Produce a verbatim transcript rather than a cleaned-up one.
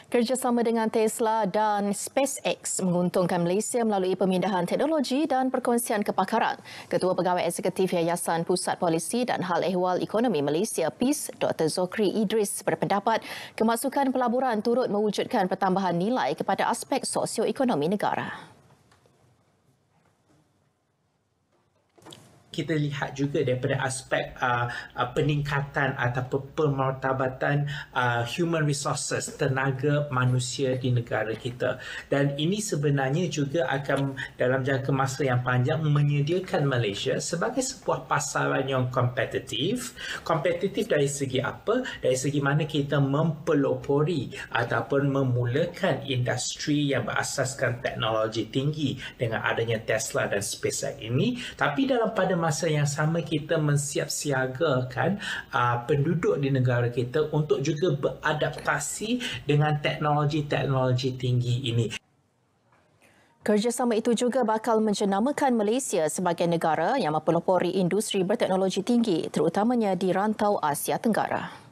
Kerjasama dengan Tesla dan SpaceX menguntungkan Malaysia melalui pemindahan teknologi dan perkongsian kepakaran. Ketua Pegawai Eksekutif Yayasan Pusat Polisi dan Hal Ehwal Ekonomi Malaysia P I S, Doktor Zokri Idris berpendapat kemasukan pelaburan turut mewujudkan pertambahan nilai kepada aspek sosioekonomi negara. Kita lihat juga daripada aspek uh, uh, peningkatan ataupun pemartabatan uh, human resources, tenaga manusia di negara kita. Dan ini sebenarnya juga akan dalam jangka masa yang panjang menyediakan Malaysia sebagai sebuah pasaran yang kompetitif. Kompetitif dari segi apa? Dari segi mana kita mempelopori ataupun memulakan industri yang berasaskan teknologi tinggi dengan adanya Tesla dan SpaceX ini. Tapi dalam pada masa yang sama kita mensiapsiagakan uh, penduduk di negara kita untuk juga beradaptasi dengan teknologi-teknologi tinggi ini. Kerjasama itu juga bakal menjenamakan Malaysia sebagai negara yang mempelopori industri berteknologi tinggi, terutamanya di rantau Asia Tenggara.